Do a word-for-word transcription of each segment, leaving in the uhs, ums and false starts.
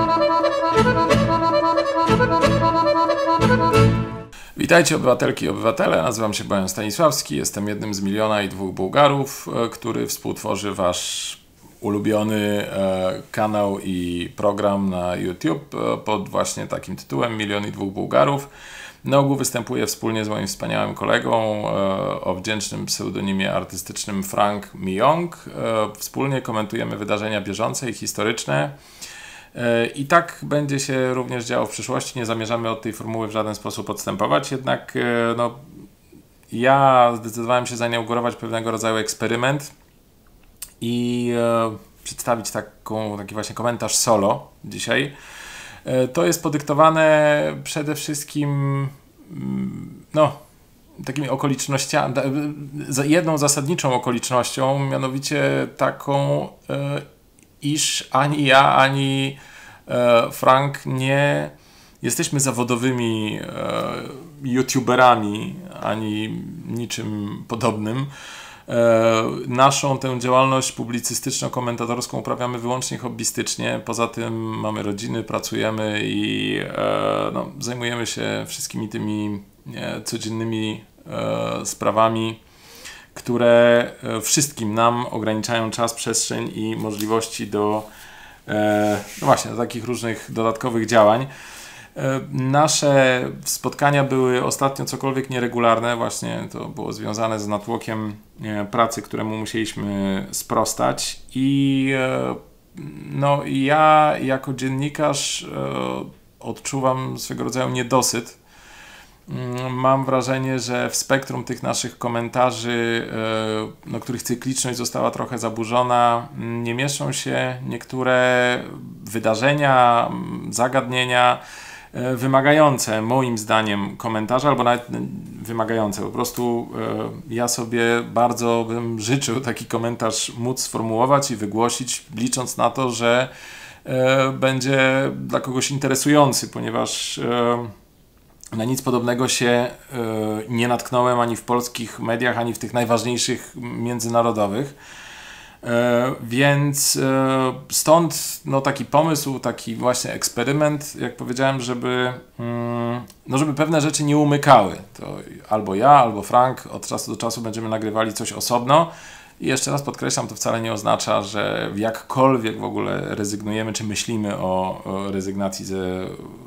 Witajcie obywatelki i obywatele, nazywam się Bojan Stanisławski, jestem jednym z miliona i dwóch Bułgarów, który współtworzy wasz ulubiony kanał i program na YouTube pod właśnie takim tytułem Milion i dwóch Bułgarów. Na ogół występuję wspólnie z moim wspaniałym kolegą o wdzięcznym pseudonimie artystycznym Frank Myong. Wspólnie komentujemy wydarzenia bieżące i historyczne. I tak będzie się również działo w przyszłości. Nie zamierzamy od tej formuły w żaden sposób odstępować, jednak no, ja zdecydowałem się zainaugurować pewnego rodzaju eksperyment i e, przedstawić taką, taki właśnie komentarz solo dzisiaj. E, to jest podyktowane przede wszystkim no, takimi okolicznościami, jedną zasadniczą okolicznością, mianowicie taką, e, iż ani ja, ani e, Frank nie jesteśmy zawodowymi e, youtuberami, ani niczym podobnym. E, naszą tę działalność publicystyczno-komentatorską uprawiamy wyłącznie hobbystycznie. Poza tym mamy rodziny, pracujemy i e, no, zajmujemy się wszystkimi tymi e, codziennymi e, sprawami, które wszystkim nam ograniczają czas, przestrzeń i możliwości do e, no właśnie, do takich różnych dodatkowych działań. E, nasze spotkania były ostatnio cokolwiek nieregularne, właśnie to było związane z natłokiem e, pracy, któremu musieliśmy sprostać i e, no, ja jako dziennikarz e, odczuwam swego rodzaju niedosyt. Mam wrażenie, że w spektrum tych naszych komentarzy, no, których cykliczność została trochę zaburzona, nie mieszczą się niektóre wydarzenia, zagadnienia wymagające moim zdaniem komentarza, albo nawet wymagające. Po prostu ja sobie bardzo bym życzył taki komentarz móc sformułować i wygłosić, licząc na to, że będzie dla kogoś interesujący, ponieważ na nic podobnego się y, nie natknąłem ani w polskich mediach, ani w tych najważniejszych międzynarodowych. Y, więc y, stąd no, taki pomysł, taki właśnie eksperyment, jak powiedziałem, żeby, y, no, żeby pewne rzeczy nie umykały. To albo ja, albo Frank od czasu do czasu będziemy nagrywali coś osobno. I jeszcze raz podkreślam, to wcale nie oznacza, że jakkolwiek w ogóle rezygnujemy, czy myślimy o, o rezygnacji ze y,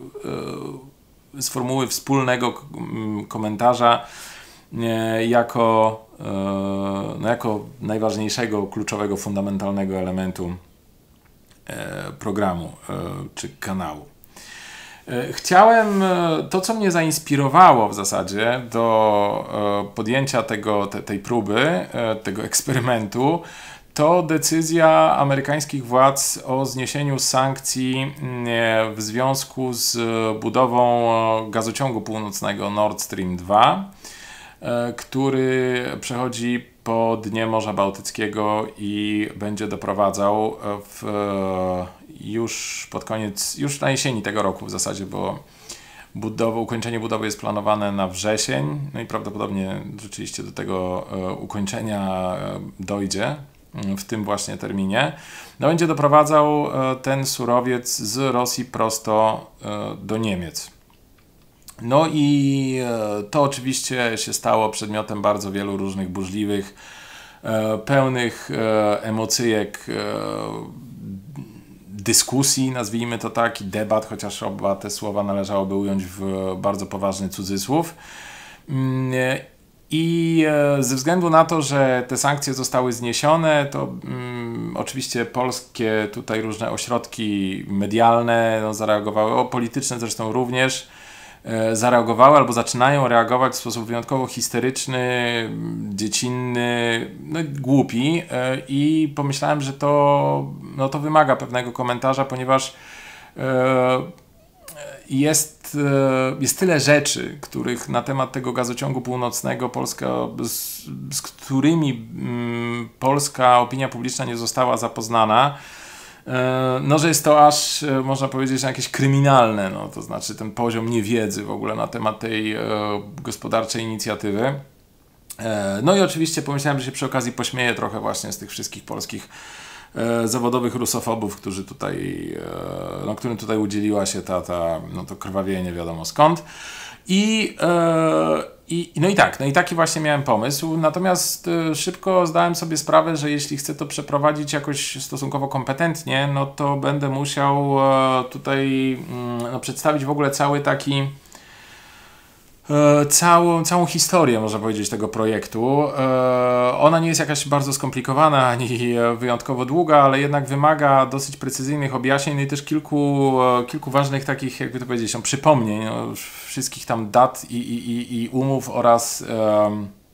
z formuły wspólnego komentarza jako, no jako najważniejszego, kluczowego, fundamentalnego elementu programu czy kanału. Chciałem, to co mnie zainspirowało w zasadzie do podjęcia tego, te, tej próby, tego eksperymentu, to decyzja amerykańskich władz o zniesieniu sankcji w związku z budową gazociągu północnego Nord Stream dwa, który przechodzi po dnie Morza Bałtyckiego i będzie doprowadzał w, już pod koniec, już na jesieni tego roku w zasadzie, bo budowa, ukończenie budowy jest planowane na wrzesień, no i prawdopodobnie rzeczywiście do tego ukończenia dojdzie w tym właśnie terminie, no będzie doprowadzał ten surowiec z Rosji prosto do Niemiec. No i to oczywiście się stało przedmiotem bardzo wielu różnych burzliwych, pełnych emocyjek dyskusji, nazwijmy to tak, i debat, chociaż oba te słowa należałoby ująć w bardzo poważny cudzysłów. I ze względu na to, że te sankcje zostały zniesione, to mm, oczywiście polskie tutaj różne ośrodki medialne no, zareagowały, o polityczne zresztą również, e, zareagowały albo zaczynają reagować w sposób wyjątkowo histeryczny, dziecinny, no, głupi e, i pomyślałem, że to, no, to wymaga pewnego komentarza, ponieważ e, Jest, jest tyle rzeczy, których na temat tego gazociągu północnego Polska, z, z którymi mm, polska opinia publiczna nie została zapoznana, e, no, że jest to aż, można powiedzieć, jakieś kryminalne, no, to znaczy ten poziom niewiedzy w ogóle na temat tej e, gospodarczej inicjatywy. E, no i oczywiście pomyślałem, że się przy okazji pośmieję trochę właśnie z tych wszystkich polskich e, zawodowych rusofobów, którzy tutaj, e, no, którym tutaj udzieliła się ta, ta, no, to krwawienie wiadomo skąd. I, e, i, no i tak, no i taki właśnie miałem pomysł, natomiast e, szybko zdałem sobie sprawę, że jeśli chcę to przeprowadzić jakoś stosunkowo kompetentnie, no to będę musiał e, tutaj mm, no, przedstawić w ogóle cały taki E, całą, całą historię, można powiedzieć, tego projektu. E, ona nie jest jakaś bardzo skomplikowana ani wyjątkowo długa, ale jednak wymaga dosyć precyzyjnych objaśnień, no i też kilku, e, kilku ważnych takich, jakby to powiedzieć, no, przypomnień, no, wszystkich tam dat i, i, i, i umów oraz e,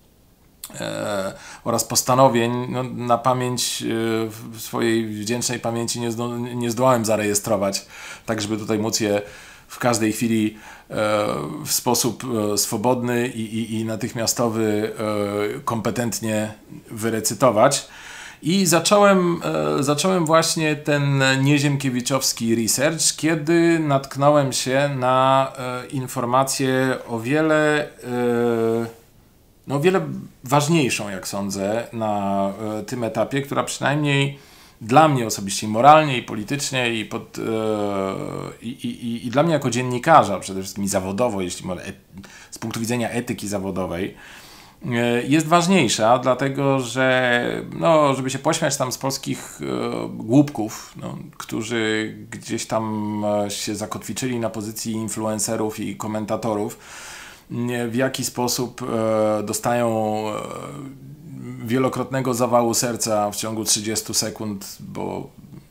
e, oraz postanowień, no, na pamięć, e, w swojej wdzięcznej pamięci nie, zdo, nie zdołałem zarejestrować, tak żeby tutaj móc je w każdej chwili e, w sposób e, swobodny i, i, i natychmiastowy e, kompetentnie wyrecytować. I zacząłem, e, zacząłem właśnie ten nieziemkiewiczowski research, kiedy natknąłem się na e, informację o wiele, e, no, o wiele ważniejszą, jak sądzę, na e, tym etapie, która przynajmniej dla mnie osobiście, i moralnie, i politycznie, i, pod, yy, i, i, i dla mnie jako dziennikarza, przede wszystkim i zawodowo, jeśli może, et, z punktu widzenia etyki zawodowej, yy, jest ważniejsza, dlatego że, no, żeby się pośmiać tam z polskich yy, głupków, no, którzy gdzieś tam się zakotwiczyli na pozycji influencerów i komentatorów, yy, w jaki sposób yy, dostają yy, wielokrotnego zawału serca w ciągu trzydziestu sekund, bo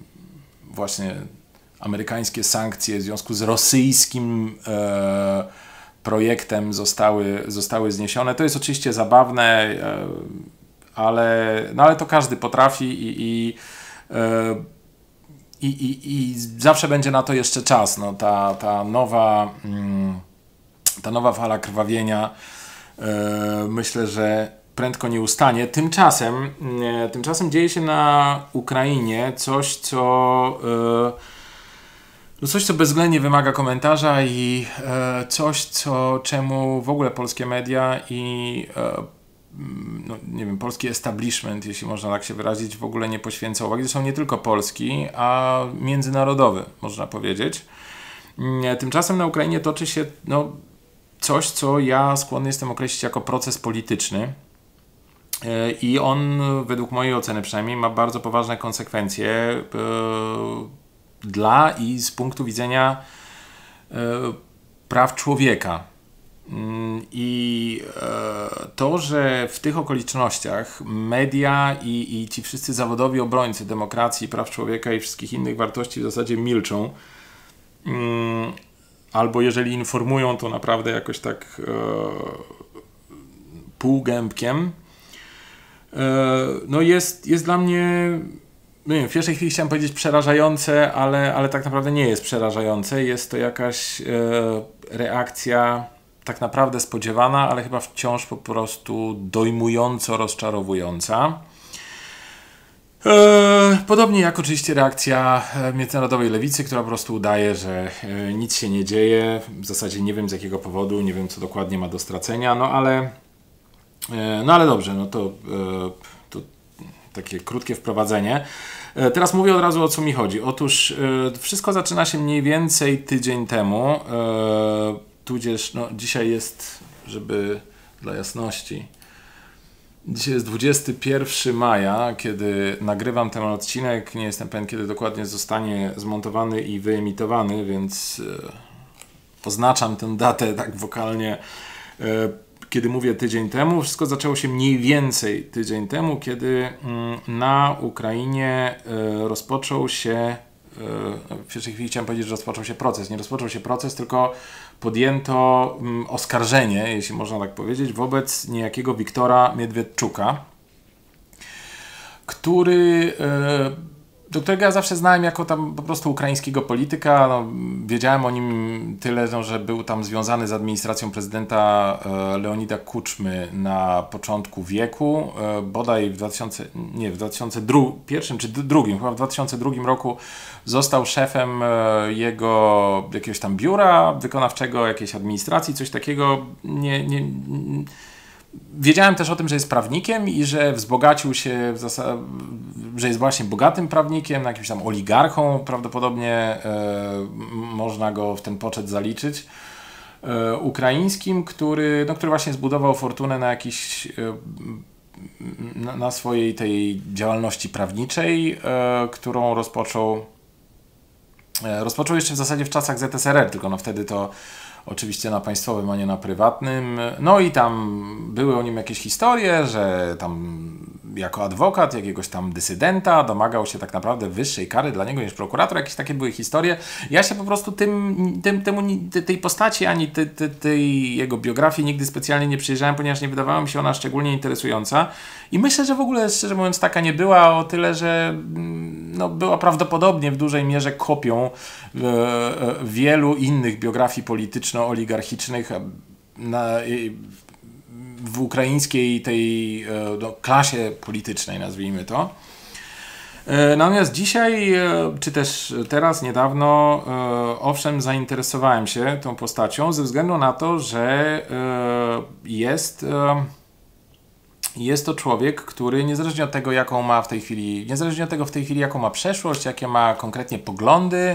właśnie amerykańskie sankcje w związku z rosyjskim e, projektem zostały, zostały zniesione. To jest oczywiście zabawne, e, ale, no ale to każdy potrafi i, i, e, i, i, i zawsze będzie na to jeszcze czas. No, ta, ta, nowa, mm, ta nowa fala krwawienia, e, myślę, że prędko nie ustanie. Tymczasem, e, tymczasem dzieje się na Ukrainie coś, co e, no coś, co bezwzględnie wymaga komentarza i e, coś, co, czemu w ogóle polskie media i e, no, nie wiem, polski establishment, jeśli można tak się wyrazić, w ogóle nie poświęca uwagi. Zresztą nie tylko polski, a międzynarodowy, można powiedzieć. E, tymczasem na Ukrainie toczy się no, coś, co ja skłonny jestem określić jako proces polityczny. I on, według mojej oceny przynajmniej, ma bardzo poważne konsekwencje e, dla i z punktu widzenia e, praw człowieka. I e, to, że w tych okolicznościach media i, i ci wszyscy zawodowi obrońcy demokracji, praw człowieka i wszystkich innych wartości w zasadzie milczą, mm, albo jeżeli informują, to naprawdę jakoś tak e, półgębkiem, no jest, jest dla mnie, no nie wiem, w pierwszej chwili chciałem powiedzieć przerażające, ale, ale tak naprawdę nie jest przerażające. Jest to jakaś e, reakcja tak naprawdę spodziewana, ale chyba wciąż po prostu dojmująco rozczarowująca. E, podobnie jak oczywiście reakcja międzynarodowej lewicy, która po prostu udaje, że e, nic się nie dzieje. W zasadzie nie wiem z jakiego powodu, nie wiem co dokładnie ma do stracenia, no ale No ale dobrze, no to, to takie krótkie wprowadzenie. Teraz mówię od razu, o co mi chodzi. Otóż wszystko zaczyna się mniej więcej tydzień temu, tudzież no, dzisiaj jest, żeby dla jasności, dzisiaj jest dwudziestego pierwszego maja, kiedy nagrywam ten odcinek. Nie jestem pewien, kiedy dokładnie zostanie zmontowany i wyemitowany, więc oznaczam tę datę tak wokalnie. Kiedy mówię tydzień temu, wszystko zaczęło się mniej więcej tydzień temu, kiedy na Ukrainie rozpoczął się, w pierwszej chwili chciałem powiedzieć, że rozpoczął się proces. Nie rozpoczął się proces, tylko podjęto oskarżenie, jeśli można tak powiedzieć, wobec niejakiego Wiktora Miedwiedczuka, który, do którego ja zawsze znałem jako tam po prostu ukraińskiego polityka. No, wiedziałem o nim tyle, no, że był tam związany z administracją prezydenta Leonida Kuczmy na początku wieku. Bodaj w dwa tysiące, nie, w dwa tysiące pierwszym czy drugim, chyba w dwa tysiące drugim roku został szefem jego jakiegoś tam biura wykonawczego, jakiejś administracji, coś takiego. Nie, nie, wiedziałem też o tym, że jest prawnikiem i że wzbogacił się, w zasad... że jest właśnie bogatym prawnikiem, jakimś tam oligarchą prawdopodobnie, e, można go w ten poczet zaliczyć, e, ukraińskim, który, no, który właśnie zbudował fortunę na jakiś, e, na, na swojej tej działalności prawniczej, e, którą rozpoczął, e, rozpoczął jeszcze w zasadzie w czasach Z S R R, tylko no wtedy to oczywiście na państwowym, a nie na prywatnym. No i tam były o nim jakieś historie, że tam jako adwokat jakiegoś tam dysydenta domagał się tak naprawdę wyższej kary dla niego niż prokurator. Jakieś takie były historie. Ja się po prostu tym, tym, temu, tej postaci ani tej, tej, tej jego biografii nigdy specjalnie nie przyjrzałem, ponieważ nie wydawała mi się ona szczególnie interesująca. I myślę, że w ogóle, szczerze mówiąc, taka nie była, o tyle, że no, była prawdopodobnie w dużej mierze kopią e, e, wielu innych biografii polityczno-oligarchicznych na, w ukraińskiej tej no, klasie politycznej, nazwijmy to. Natomiast dzisiaj, czy też teraz, niedawno, owszem, zainteresowałem się tą postacią ze względu na to, że jest, jest to człowiek, który niezależnie od tego, jaką ma w tej chwili, niezależnie od tego w tej chwili, jaką ma przeszłość, jakie ma konkretnie poglądy,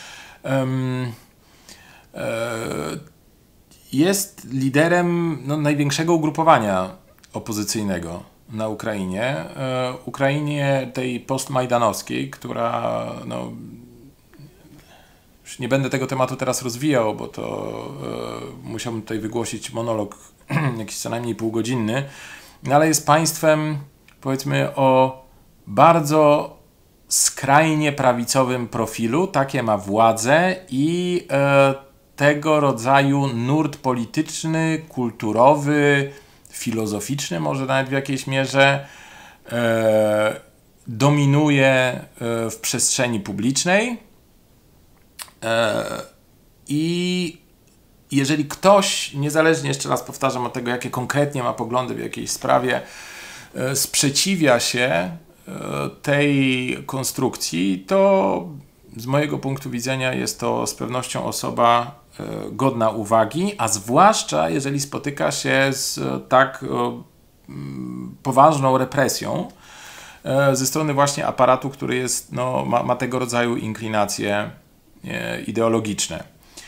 jest liderem no, największego ugrupowania opozycyjnego na Ukrainie. E, Ukrainie tej postmajdanowskiej, która no, już nie będę tego tematu teraz rozwijał, bo to e, musiałbym tutaj wygłosić monolog jakiś co najmniej półgodzinny, no, ale jest państwem, powiedzmy, o bardzo skrajnie prawicowym profilu, takie ma władzę i e, tego rodzaju nurt polityczny, kulturowy, filozoficzny może nawet w jakiejś mierze e, dominuje e, w przestrzeni publicznej e, i jeżeli ktoś, niezależnie, jeszcze raz powtarzam, od tego, jakie konkretnie ma poglądy w jakiejś sprawie, e, sprzeciwia się e, tej konstrukcji, to z mojego punktu widzenia jest to z pewnością osoba godna uwagi, a zwłaszcza jeżeli spotyka się z tak poważną represją ze strony właśnie aparatu, który jest, no, ma, ma tego rodzaju inklinacje ideologiczne.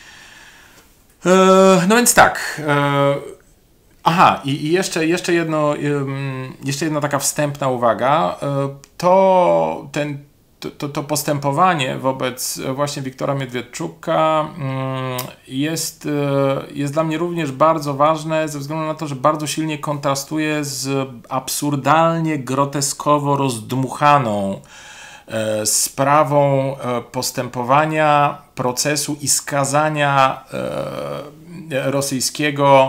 No więc tak. Aha, i, i jeszcze, jeszcze, jedno, jeszcze jedna taka wstępna uwaga. To ten To, to, to postępowanie wobec właśnie Wiktora Miedwiedczuka jest, jest dla mnie również bardzo ważne ze względu na to, że bardzo silnie kontrastuje z absurdalnie, groteskowo rozdmuchaną sprawą postępowania, procesu i skazania rosyjskiego,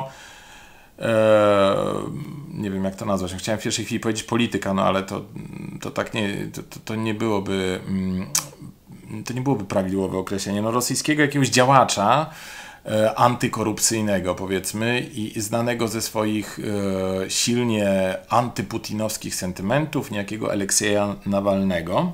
nie wiem jak to nazwać, chciałem w pierwszej chwili powiedzieć polityka, no ale to, to tak nie, to, to nie byłoby to nie byłoby prawidłowe określenie, no rosyjskiego jakiegoś działacza e, antykorupcyjnego, powiedzmy, i, i znanego ze swoich e, silnie antyputinowskich sentymentów, niejakiego Aleksieja Nawalnego.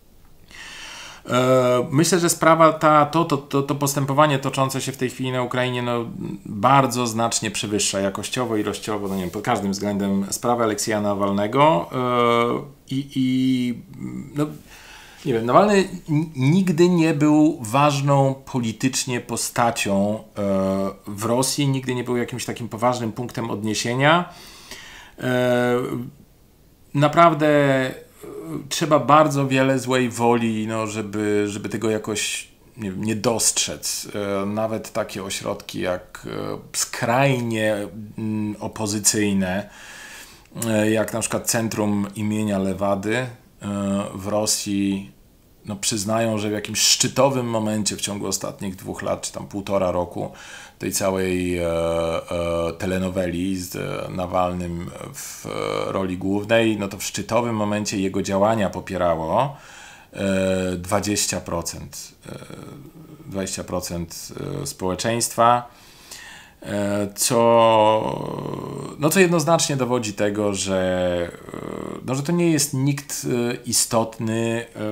Myślę, że sprawa ta, to, to, to, to postępowanie toczące się w tej chwili na Ukrainie no, bardzo znacznie przewyższa jakościowo, ilościowo, no nie wiem, pod każdym względem sprawę Aleksieja Nawalnego i, i no, nie wiem, Nawalny nigdy nie był ważną politycznie postacią w Rosji, nigdy nie był jakimś takim poważnym punktem odniesienia. Naprawdę trzeba bardzo wiele złej woli, no, żeby, żeby tego jakoś nie, nie dostrzec. E, nawet takie ośrodki jak e, skrajnie m, opozycyjne, e, jak na przykład Centrum imienia Lewady e, w Rosji, no, przyznają, że w jakimś szczytowym momencie w ciągu ostatnich dwóch lat, czy tam półtora roku tej całej e, e, telenoweli z e, Nawalnym w e, roli głównej, no to w szczytowym momencie jego działania popierało e, dwadzieścia procent, e, dwadzieścia procent społeczeństwa, e, co, no co jednoznacznie dowodzi tego, że, no, że to nie jest nikt istotny,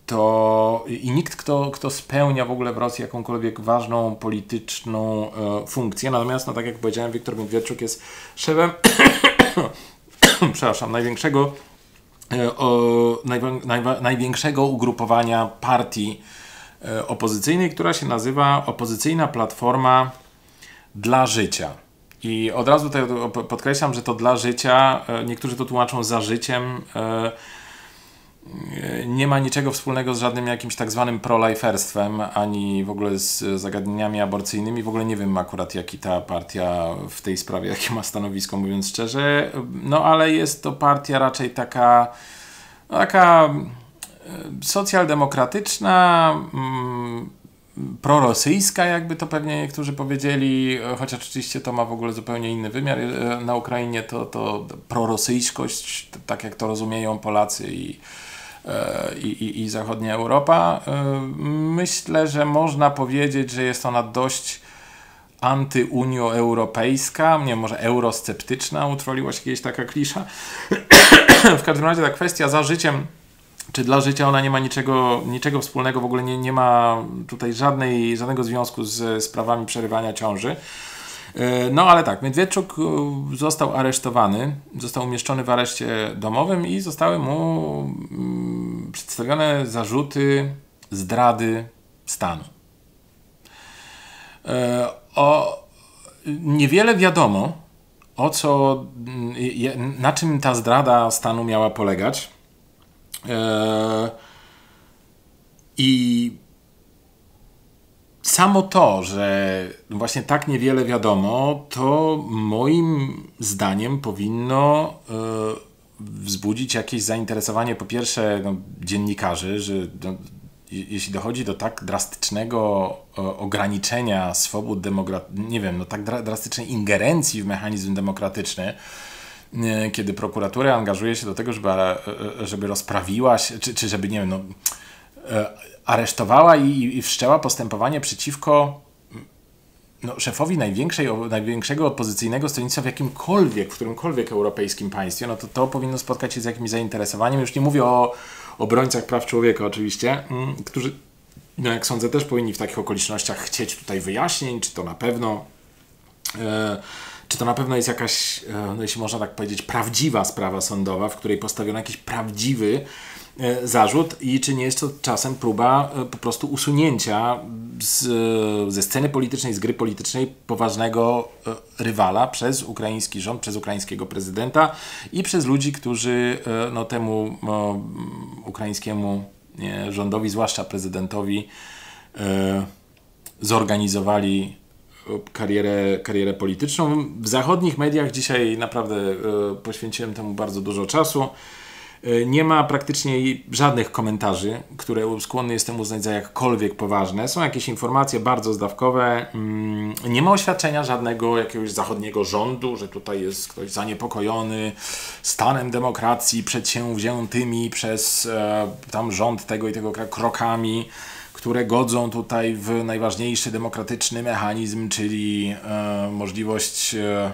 to i nikt, kto, kto spełnia w ogóle w Rosji jakąkolwiek ważną polityczną e, funkcję. Natomiast, no tak jak powiedziałem, Wiktor Miedwiedczuk jest szefem przepraszam, największego e, o, najwa, najwa, największego ugrupowania partii e, opozycyjnej, która się nazywa Opozycyjna Platforma dla Życia. I od razu tutaj podkreślam, że to dla życia, e, niektórzy to tłumaczą za życiem, e, nie ma niczego wspólnego z żadnym jakimś tak zwanym proliferstwem, ani w ogóle z zagadnieniami aborcyjnymi. W ogóle nie wiem akurat, jaki ta partia w tej sprawie, jakie ma stanowisko, mówiąc szczerze. No ale jest to partia raczej taka, taka socjaldemokratyczna, mm, prorosyjska, jakby to pewnie niektórzy powiedzieli, chociaż oczywiście to ma w ogóle zupełnie inny wymiar. Na Ukrainie to, to prorosyjskość, tak jak to rozumieją Polacy i I, i, i zachodnia Europa. Myślę, że można powiedzieć, że jest ona dość antyunioeuropejska, nie, może eurosceptyczna, utrwaliła się kiedyś taka klisza. W każdym razie ta kwestia za życiem, czy dla życia, ona nie ma niczego, niczego wspólnego, w ogóle nie, nie ma tutaj żadnej, żadnego związku z sprawami przerywania ciąży. No ale tak, Miedwiedczuk został aresztowany, został umieszczony w areszcie domowym i zostały mu przedstawione zarzuty zdrady stanu. O, niewiele wiadomo, o co, na czym ta zdrada stanu miała polegać. I samo to, że właśnie tak niewiele wiadomo, to moim zdaniem powinno y, wzbudzić jakieś zainteresowanie, po pierwsze, no, dziennikarzy, że no, jeśli dochodzi do tak drastycznego o, ograniczenia swobód demokratycznych, nie wiem, no tak dra drastycznej ingerencji w mechanizm demokratyczny, y, kiedy prokuratura angażuje się do tego, żeby, żeby rozprawiła się, czy, czy żeby, nie wiem, no, y, aresztowała i, i wszczęła postępowanie przeciwko no, szefowi największej, największego opozycyjnego stronnictwa w jakimkolwiek, w którymkolwiek europejskim państwie, no to to powinno spotkać się z jakimś zainteresowaniem. Już nie mówię o obrońcach praw człowieka oczywiście, którzy, no jak sądzę, też powinni w takich okolicznościach chcieć tutaj wyjaśnień, czy to na pewno e, czy to na pewno jest jakaś, e, no jeśli można tak powiedzieć, prawdziwa sprawa sądowa, w której postawiono jakiś prawdziwy zarzut i czy nie jest to czasem próba po prostu usunięcia z, ze sceny politycznej, z gry politycznej poważnego rywala przez ukraiński rząd, przez ukraińskiego prezydenta i przez ludzi, którzy no, temu no, ukraińskiemu nie, rządowi, zwłaszcza prezydentowi, e, zorganizowali karierę, karierę polityczną. W zachodnich mediach dzisiaj naprawdę e, poświęciłem temu bardzo dużo czasu. Nie ma praktycznie żadnych komentarzy, które skłonny jestem uznać za jakkolwiek poważne. Są jakieś informacje bardzo zdawkowe. Nie ma oświadczenia żadnego jakiegoś zachodniego rządu, że tutaj jest ktoś zaniepokojony stanem demokracji przedsięwziętymi przez e, tam rząd tego i tego kraju krokami, które godzą tutaj w najważniejszy demokratyczny mechanizm, czyli e, możliwość e,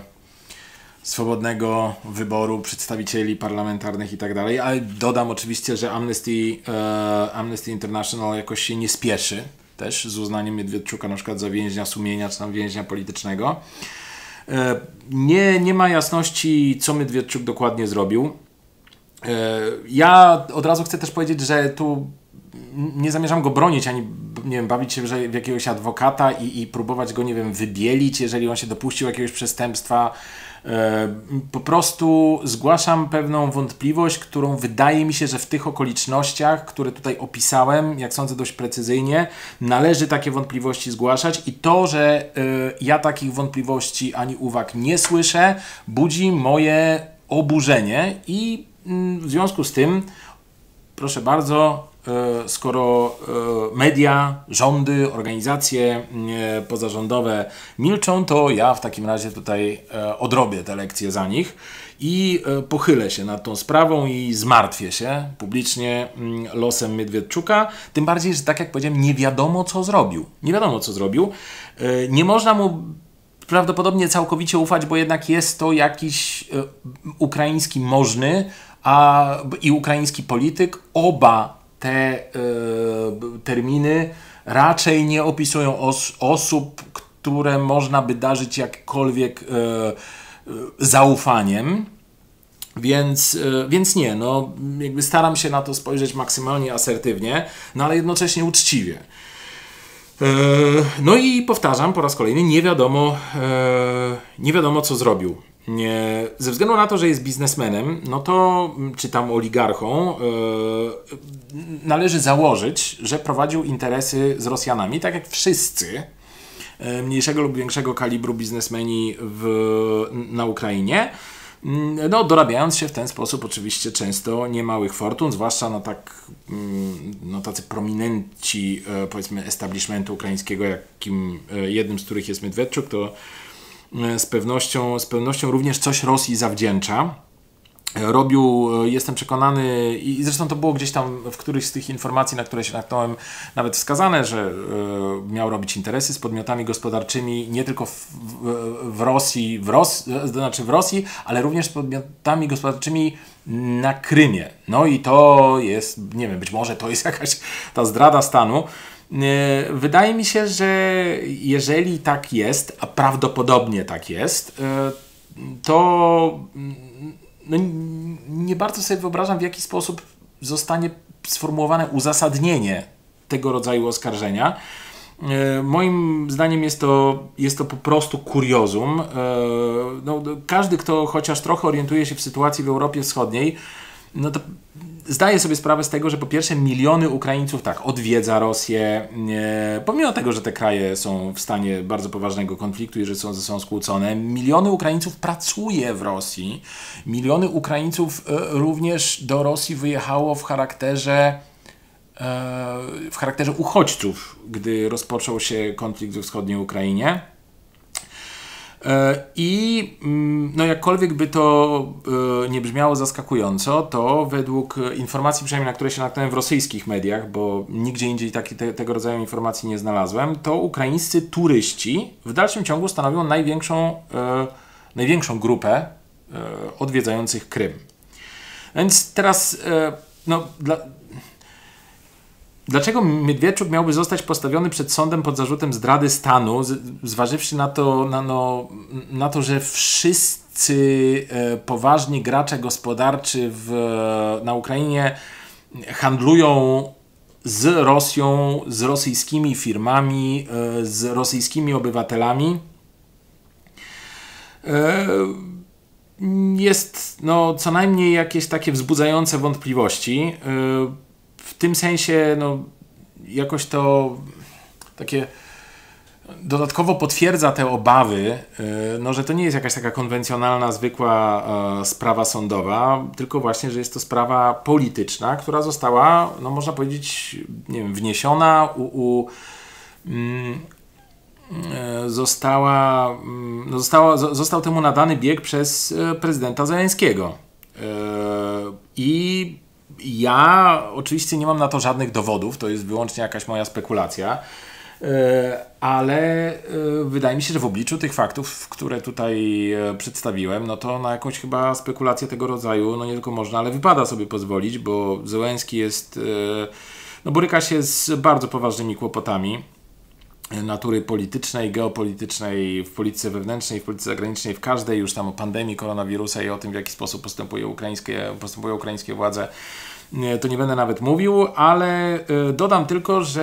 swobodnego wyboru przedstawicieli parlamentarnych i tak dalej, ale dodam oczywiście, że Amnesty, e, Amnesty International jakoś się nie spieszy też z uznaniem Miedwiedczuka na przykład za więźnia sumienia, czy tam więźnia politycznego. E, nie, nie ma jasności, co Miedwiedczuk dokładnie zrobił. E, ja od razu chcę też powiedzieć, że tu nie zamierzam go bronić, ani nie wiem, bawić się w jakiegoś adwokata i, i próbować go, nie wiem, wybielić, jeżeli on się dopuścił jakiegoś przestępstwa. Po prostu zgłaszam pewną wątpliwość, którą wydaje mi się, że w tych okolicznościach, które tutaj opisałem, jak sądzę dość precyzyjnie, należy takie wątpliwości zgłaszać i to, że y, ja takich wątpliwości ani uwag nie słyszę, budzi moje oburzenie i y, w związku z tym, proszę bardzo, skoro media, rządy, organizacje pozarządowe milczą, to ja w takim razie tutaj odrobię te lekcje za nich i pochylę się nad tą sprawą i zmartwię się publicznie losem Miedwiedczuka. Tym bardziej, że tak jak powiedziałem, nie wiadomo co zrobił. Nie wiadomo co zrobił. Nie można mu prawdopodobnie całkowicie ufać, bo jednak jest to jakiś ukraiński możny a, i ukraiński polityk. Oba te e, terminy raczej nie opisują os osób, które można by darzyć jakkolwiek e, e, zaufaniem. Więc, więc nie, no jakby staram się na to spojrzeć maksymalnie asertywnie, no ale jednocześnie uczciwie. No i powtarzam po raz kolejny, nie wiadomo, nie wiadomo co zrobił. Nie, ze względu na to, że jest biznesmenem, no to, czy tam oligarchą, należy założyć, że prowadził interesy z Rosjanami, tak jak wszyscy mniejszego lub większego kalibru biznesmeni w, na Ukrainie. No, dorabiając się w ten sposób oczywiście często niemałych fortun, zwłaszcza na tak, no, tacy prominenci, powiedzmy, establishmentu ukraińskiego, jakim jednym z których jest Miedwiedczuk, to z pewnością, z pewnością również coś Rosji zawdzięcza. Robił, jestem przekonany, i zresztą to było gdzieś tam w którymś z tych informacji, na które się natknąłem, nawet wskazane, że y, miał robić interesy z podmiotami gospodarczymi nie tylko w, w, w Rosji, w Ros, znaczy w Rosji, ale również z podmiotami gospodarczymi na Krymie. No i to jest, nie wiem, być może to jest jakaś ta zdrada stanu. Y, wydaje mi się, że jeżeli tak jest, a prawdopodobnie tak jest, y, to no, nie bardzo sobie wyobrażam, w jaki sposób zostanie sformułowane uzasadnienie tego rodzaju oskarżenia. E, moim zdaniem jest to, jest to po prostu kuriozum. E, no, każdy, kto chociaż trochę orientuje się w sytuacji w Europie Wschodniej, no to zdaje sobie sprawę z tego, że po pierwsze miliony Ukraińców tak odwiedza Rosję, e, pomimo tego, że te kraje są w stanie bardzo poważnego konfliktu i że są ze sobą skłócone. Miliony Ukraińców pracuje w Rosji. Miliony Ukraińców e, również do Rosji wyjechało w charakterze e, w charakterze uchodźców, gdy rozpoczął się konflikt we wschodniej Ukrainie. I no jakkolwiek by to nie brzmiało zaskakująco, to według informacji, przynajmniej na które się natknąłem w rosyjskich mediach, bo nigdzie indziej taki, te, tego rodzaju informacji nie znalazłem, to ukraińscy turyści w dalszym ciągu stanowią największą, e, największą grupę e, odwiedzających Krym. Więc teraz, e, no, dla, dlaczego Miedwiedczuk miałby zostać postawiony przed sądem pod zarzutem zdrady stanu, zważywszy na to, na, no, na to, że wszyscy e, poważni gracze gospodarczy w, na Ukrainie handlują z Rosją, z rosyjskimi firmami, e, z rosyjskimi obywatelami? E, jest no, co najmniej jakieś takie wzbudzające wątpliwości. E, W tym sensie, no, jakoś to takie dodatkowo potwierdza te obawy, no, że to nie jest jakaś taka konwencjonalna, zwykła e, sprawa sądowa, tylko właśnie, że jest to sprawa polityczna, która została, no, można powiedzieć, nie wiem, wniesiona, u, u, mm, e, została, no, została, został temu nadany bieg przez prezydenta Zełenskiego. E, I Ja oczywiście nie mam na to żadnych dowodów, to jest wyłącznie jakaś moja spekulacja, ale wydaje mi się, że w obliczu tych faktów, które tutaj przedstawiłem, no to na jakąś chyba spekulację tego rodzaju, no nie tylko można, ale wypada sobie pozwolić, bo Zełenski jest, no boryka się z bardzo poważnymi kłopotami natury politycznej, geopolitycznej, w polityce wewnętrznej, w polityce zagranicznej, w każdej, już tam o pandemii koronawirusa i o tym, w jaki sposób postępuje ukraińskie, postępują ukraińskie władze, to nie będę nawet mówił, ale dodam tylko, że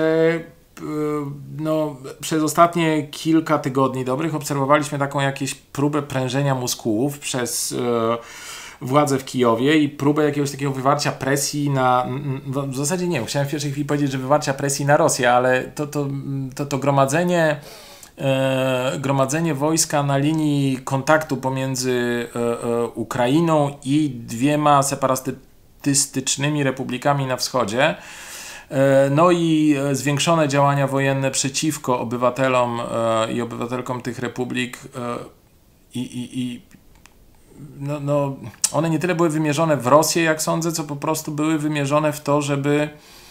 no, przez ostatnie kilka tygodni dobrych obserwowaliśmy taką jakąś próbę prężenia muskułów przez władze w Kijowie i próbę jakiegoś takiego wywarcia presji na, w zasadzie nie wiem, chciałem w pierwszej chwili powiedzieć, że wywarcia presji na Rosję, ale to, to, to, to gromadzenie e, gromadzenie wojska na linii kontaktu pomiędzy e, e, Ukrainą i dwiema separatystycznymi republikami na wschodzie, e, no i zwiększone działania wojenne przeciwko obywatelom e, i obywatelkom tych republik e, i, i, i No, no, one nie tyle były wymierzone w Rosję, jak sądzę, co po prostu były wymierzone w to, żeby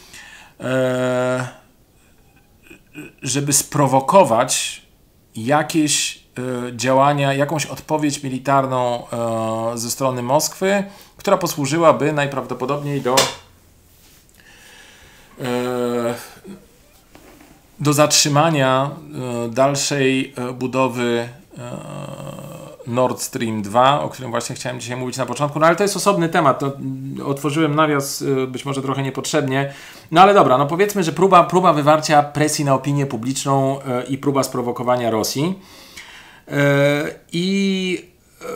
e, żeby sprowokować jakieś e, działania, jakąś odpowiedź militarną e, ze strony Moskwy, która posłużyłaby najprawdopodobniej do do zatrzymania dalszej budowy Nord Stream dwa, o którym właśnie chciałem dzisiaj mówić na początku, no ale to jest osobny temat, to otworzyłem nawias być może trochę niepotrzebnie, no ale dobra, no powiedzmy, że próba, próba wywarcia presji na opinię publiczną i próba sprowokowania Rosji i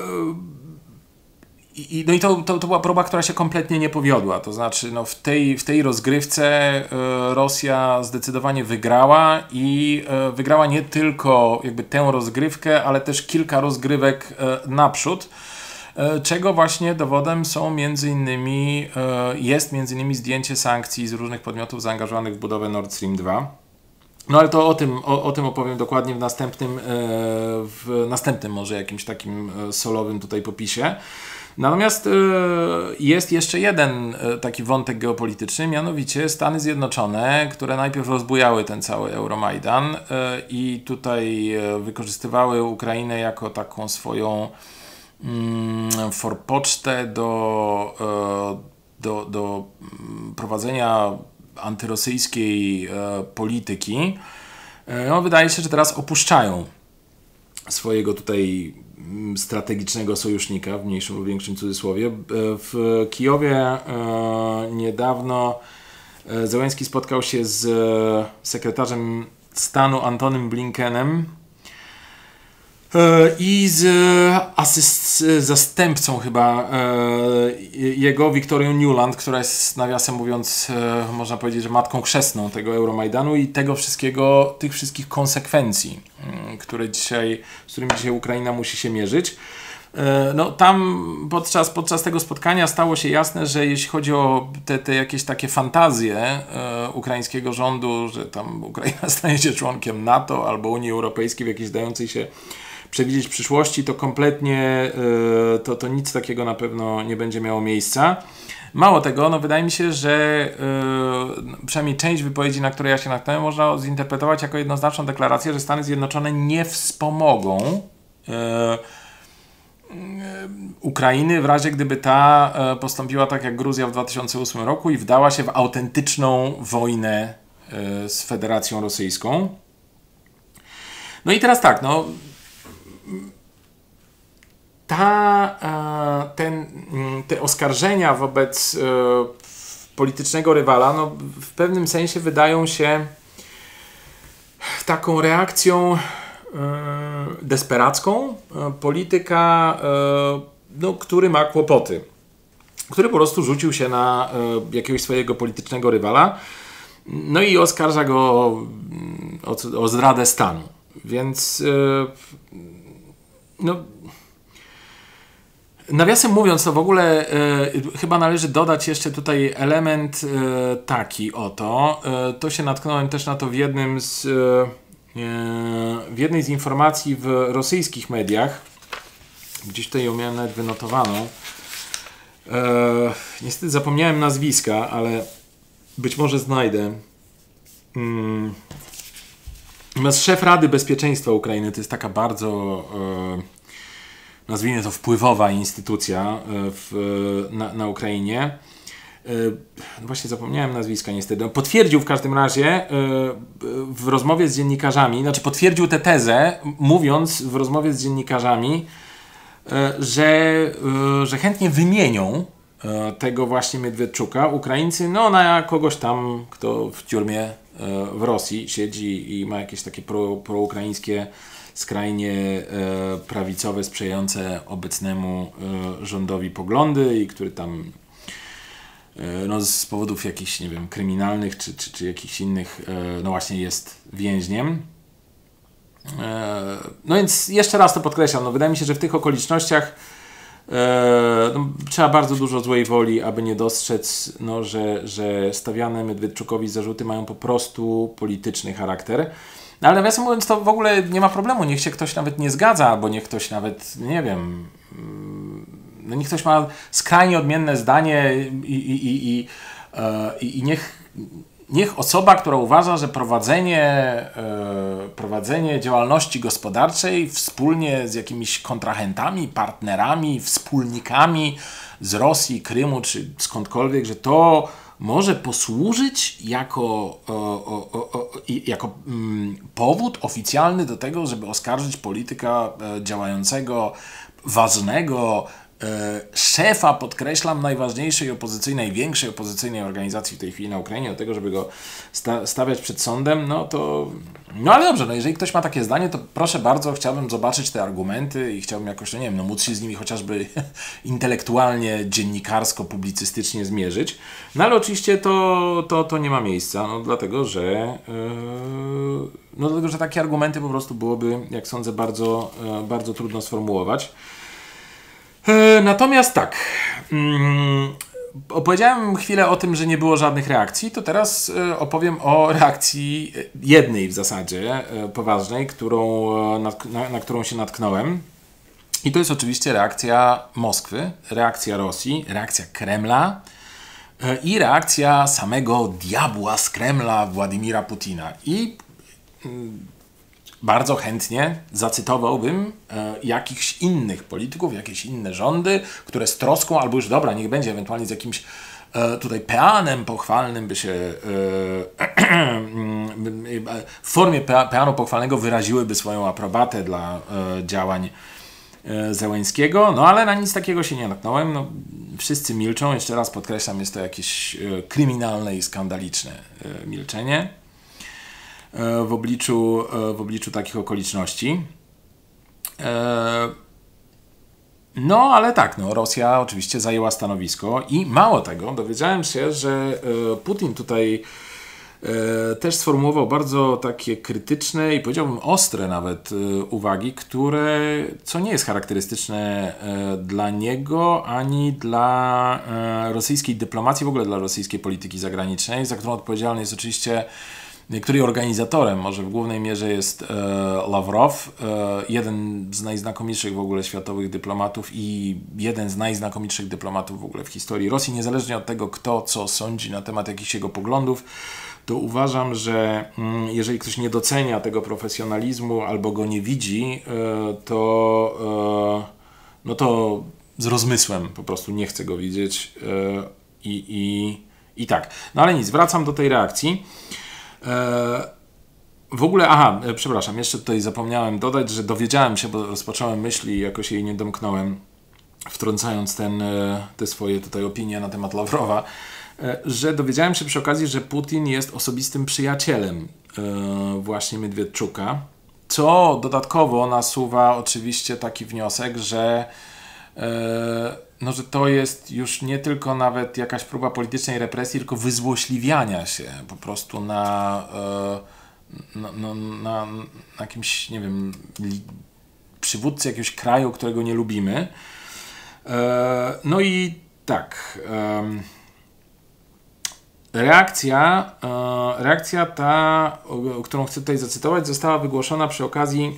I, no i to, to, to była próba, która się kompletnie nie powiodła. To znaczy no w, tej, w tej rozgrywce y, Rosja zdecydowanie wygrała i y, wygrała nie tylko jakby tę rozgrywkę, ale też kilka rozgrywek y, naprzód, y, czego właśnie dowodem są między innymi, y, jest między innymi zdjęcie sankcji z różnych podmiotów zaangażowanych w budowę Nord Stream dwa. No ale to o tym, o, o tym opowiem dokładnie w następnym, y, w następnym może jakimś takim solowym tutaj popisie. Natomiast y, jest jeszcze jeden y, taki wątek geopolityczny, mianowicie Stany Zjednoczone, które najpierw rozbujały ten cały Euromajdan y, i tutaj y, wykorzystywały Ukrainę jako taką swoją y, forpocztę do, y, do, do prowadzenia antyrosyjskiej y, polityki. Y, no, wydaje się, że teraz opuszczają swojego tutaj strategicznego sojusznika, w mniejszym lub większym cudzysłowie. W Kijowie e, niedawno Zełenski spotkał się z sekretarzem stanu Antonym Blinkenem e, i z asyst, zastępcą chyba e, jego, Victorią Nuland, która jest, nawiasem mówiąc, e, można powiedzieć, że matką chrzestną tego Euromajdanu i tego wszystkiego, tych wszystkich konsekwencji, które dzisiaj, z którymi dzisiaj Ukraina musi się mierzyć. No tam podczas, podczas tego spotkania stało się jasne, że jeśli chodzi o te, te jakieś takie fantazje e, ukraińskiego rządu, że tam Ukraina stanie się członkiem NATO albo Unii Europejskiej w jakiejś dającej się przewidzieć przyszłości, to kompletnie e, to, to nic takiego na pewno nie będzie miało miejsca. Mało tego, no wydaje mi się, że yy, przynajmniej część wypowiedzi, na które ja się natknąłem, można zinterpretować jako jednoznaczną deklarację, że Stany Zjednoczone nie wspomogą yy, yy, Ukrainy w razie, gdyby ta yy, postąpiła tak jak Gruzja w dwa tysiące ósmym roku i wdała się w autentyczną wojnę yy, z Federacją Rosyjską. No i teraz tak, no Ta, ten, te oskarżenia wobec politycznego rywala no, w pewnym sensie wydają się taką reakcją desperacką polityka, no, który ma kłopoty, który po prostu rzucił się na jakiegoś swojego politycznego rywala, no i oskarża go o, o zdradę stanu. Więc no, nawiasem mówiąc, to w ogóle y, chyba należy dodać jeszcze tutaj element y, taki oto. Y, to się natknąłem też na to w jednym z, y, y, w jednej z informacji w rosyjskich mediach. Gdzieś tutaj ją miałem nawet wynotowaną. Y, niestety zapomniałem nazwiska, ale być może znajdę. Natomiast szef Rady Bezpieczeństwa Ukrainy to jest taka bardzo... Y, nazwijmy to wpływowa instytucja w, na, na Ukrainie. No właśnie zapomniałem nazwiska niestety. Potwierdził w każdym razie w rozmowie z dziennikarzami, znaczy potwierdził tę tezę, mówiąc w rozmowie z dziennikarzami, że, że chętnie wymienią tego właśnie Miedwiedczuka Ukraińcy no, na kogoś tam, kto w tюрмie w Rosji siedzi i ma jakieś takie pro, proukraińskie skrajnie e, prawicowe, sprzyjające obecnemu e, rządowi poglądy i który tam e, no, z powodów jakichś, nie wiem, kryminalnych czy, czy, czy jakichś innych, e, no właśnie jest więźniem. E, no więc jeszcze raz to podkreślam, no wydaje mi się, że w tych okolicznościach e, no, trzeba bardzo dużo złej woli, aby nie dostrzec, no, że, że stawiane Miedwiedczukowi zarzuty mają po prostu polityczny charakter. No ale nawiasem mówiąc, to w ogóle nie ma problemu. Niech się ktoś nawet nie zgadza, albo niech ktoś nawet, nie wiem, no niech ktoś ma skrajnie odmienne zdanie i, i, i, i, i, i niech, niech osoba, która uważa, że prowadzenie, prowadzenie działalności gospodarczej wspólnie z jakimiś kontrahentami, partnerami, wspólnikami z Rosji, Krymu czy skądkolwiek, że to może posłużyć jako, o, o, o, o, jako mm, powód oficjalny do tego, żeby oskarżyć polityka e, działającego, ważnego, e, szefa, podkreślam, najważniejszej opozycyjnej, większej opozycyjnej organizacji w tej chwili na Ukrainie, do tego, żeby go sta stawiać przed sądem, no to... No ale dobrze, no jeżeli ktoś ma takie zdanie, to proszę bardzo, chciałbym zobaczyć te argumenty i chciałbym jakoś, no nie wiem, no móc się z nimi chociażby intelektualnie, dziennikarsko, publicystycznie zmierzyć. No ale oczywiście to, to, to nie ma miejsca, no dlatego, że yy, no dlatego, że takie argumenty po prostu byłoby, jak sądzę, bardzo, yy, bardzo trudno sformułować. Yy, natomiast tak... Yy, Opowiedziałem chwilę o tym, że nie było żadnych reakcji, to teraz opowiem o reakcji jednej w zasadzie, poważnej, którą, na, na, na którą się natknąłem. I to jest oczywiście reakcja Moskwy, reakcja Rosji, reakcja Kremla i reakcja samego diabła z Kremla, Władimira Putina. I bardzo chętnie zacytowałbym e, jakichś innych polityków, jakieś inne rządy, które z troską, albo już dobra, niech będzie ewentualnie z jakimś e, tutaj peanem pochwalnym by się e, w formie peanu pochwalnego wyraziłyby swoją aprobatę dla e, działań e, Zełenskiego, no ale na nic takiego się nie natknąłem. No, wszyscy milczą, jeszcze raz podkreślam, jest to jakieś e, kryminalne i skandaliczne e, milczenie w obliczu, w obliczu takich okoliczności. No, ale tak, no, Rosja oczywiście zajęła stanowisko i mało tego, dowiedziałem się, że Putin tutaj też sformułował bardzo takie krytyczne i powiedziałbym ostre nawet uwagi, które, co nie jest charakterystyczne dla niego, ani dla rosyjskiej dyplomacji, w ogóle dla rosyjskiej polityki zagranicznej, za którą odpowiedzialny jest oczywiście, której organizatorem może w głównej mierze jest e, Lawrow, e, jeden z najznakomitszych w ogóle światowych dyplomatów i jeden z najznakomitszych dyplomatów w ogóle w historii Rosji, niezależnie od tego, kto co sądzi na temat jakichś jego poglądów, to uważam, że mm, jeżeli ktoś nie docenia tego profesjonalizmu albo go nie widzi, e, to, e, no to z rozmysłem po prostu nie chce go widzieć e, i, i, i tak. No ale nic, wracam do tej reakcji. W ogóle, aha, przepraszam, jeszcze tutaj zapomniałem dodać, że dowiedziałem się, bo rozpocząłem myśli i jakoś jej nie domknąłem, wtrącając ten, te swoje tutaj opinie na temat Lawrowa, że dowiedziałem się przy okazji, że Putin jest osobistym przyjacielem właśnie Miedwiedczuka, co dodatkowo nasuwa oczywiście taki wniosek, że no, że to jest już nie tylko nawet jakaś próba politycznej represji, tylko wyzłośliwiania się po prostu na, na, na, na, na jakimś, nie wiem, przywódcy jakiegoś kraju, którego nie lubimy. No i tak, reakcja, reakcja ta, którą chcę tutaj zacytować, została wygłoszona przy okazji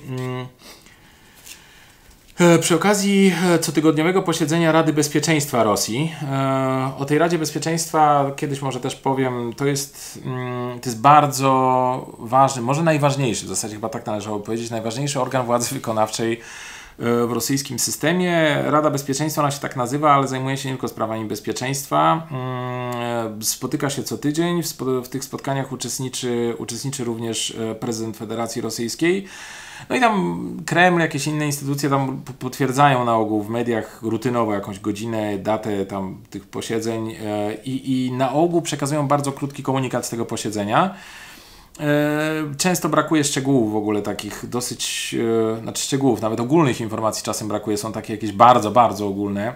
Przy okazji cotygodniowego posiedzenia Rady Bezpieczeństwa Rosji. O tej Radzie Bezpieczeństwa kiedyś może też powiem, to jest, to jest bardzo ważny, może najważniejszy, w zasadzie chyba tak należało powiedzieć, najważniejszy organ władzy wykonawczej w rosyjskim systemie. Rada Bezpieczeństwa, ona się tak nazywa, ale zajmuje się nie tylko sprawami bezpieczeństwa. Spotyka się co tydzień, w, spo, w tych spotkaniach uczestniczy, uczestniczy również prezydent Federacji Rosyjskiej. No i tam Kreml, jakieś inne instytucje tam potwierdzają na ogół w mediach rutynowo jakąś godzinę, datę tam tych posiedzeń i, i na ogół przekazują bardzo krótki komunikat z tego posiedzenia. Często brakuje szczegółów w ogóle takich dosyć, znaczy szczegółów, nawet ogólnych informacji czasem brakuje, są takie jakieś bardzo, bardzo ogólne.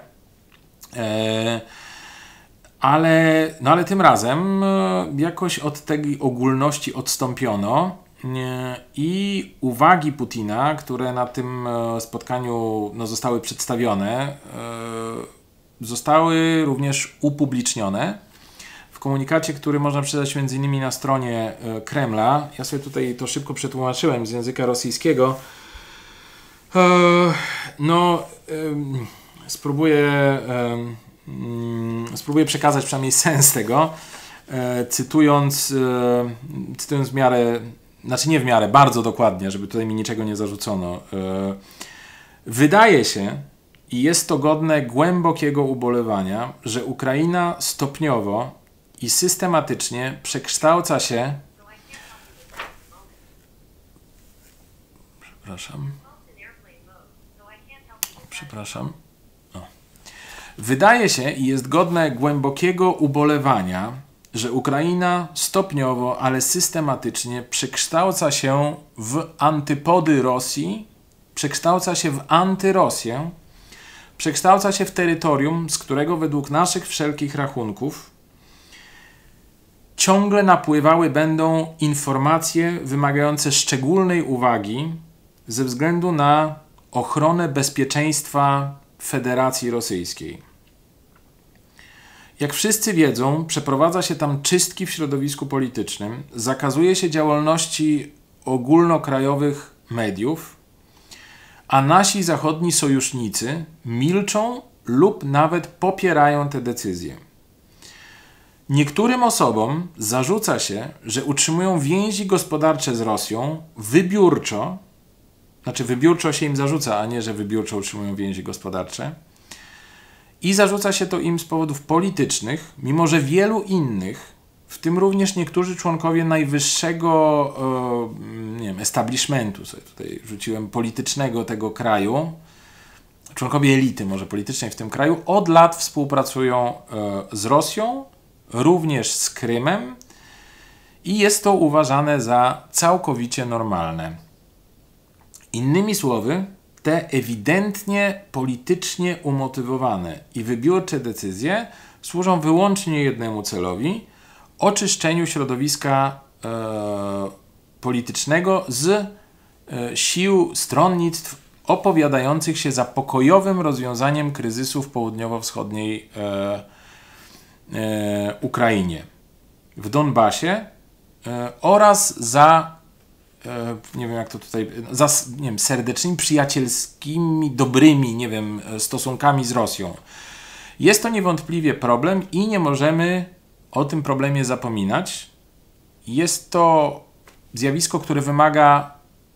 Ale, no ale tym razem jakoś od tej ogólności odstąpiono. I uwagi Putina, które na tym spotkaniu no, zostały przedstawione, zostały również upublicznione w komunikacie, który można przeczytać między innymi na stronie Kremla. Ja sobie tutaj to szybko przetłumaczyłem z języka rosyjskiego. No, spróbuję, spróbuję przekazać przynajmniej sens tego, cytując, cytując w miarę, znaczy nie w miarę, bardzo dokładnie, żeby tutaj mi niczego nie zarzucono. Wydaje się, i jest to godne głębokiego ubolewania, że Ukraina stopniowo i systematycznie przekształca się... Przepraszam. Przepraszam. O. Wydaje się i jest godne głębokiego ubolewania, że Ukraina stopniowo, ale systematycznie przekształca się w antypody Rosji, przekształca się w antyrosję, przekształca się w terytorium, z którego według naszych wszelkich rachunków ciągle napływały będą informacje wymagające szczególnej uwagi ze względu na ochronę bezpieczeństwa Federacji Rosyjskiej. Jak wszyscy wiedzą, przeprowadza się tam czystki w środowisku politycznym, zakazuje się działalności ogólnokrajowych mediów, a nasi zachodni sojusznicy milczą lub nawet popierają te decyzje. Niektórym osobom zarzuca się, że utrzymują więzi gospodarcze z Rosją wybiórczo, znaczy wybiórczo się im zarzuca, a nie, że wybiórczo utrzymują więzi gospodarcze, i zarzuca się to im z powodów politycznych, mimo że wielu innych, w tym również niektórzy członkowie najwyższego e, nie wiem, establishmentu, sobie tutaj rzuciłem, politycznego tego kraju, członkowie elity może politycznej w tym kraju, od lat współpracują e, z Rosją, również z Krymem, i jest to uważane za całkowicie normalne. Innymi słowy, te ewidentnie politycznie umotywowane i wybiórcze decyzje służą wyłącznie jednemu celowi: oczyszczeniu środowiska e, politycznego z e, sił stronnictw opowiadających się za pokojowym rozwiązaniem kryzysu w południowo-wschodniej e, e, Ukrainie, w Donbasie e, oraz za nie wiem jak to tutaj, za, nie wiem, serdecznymi, przyjacielskimi, dobrymi, nie wiem, stosunkami z Rosją. Jest to niewątpliwie problem i nie możemy o tym problemie zapominać. Jest to zjawisko, które wymaga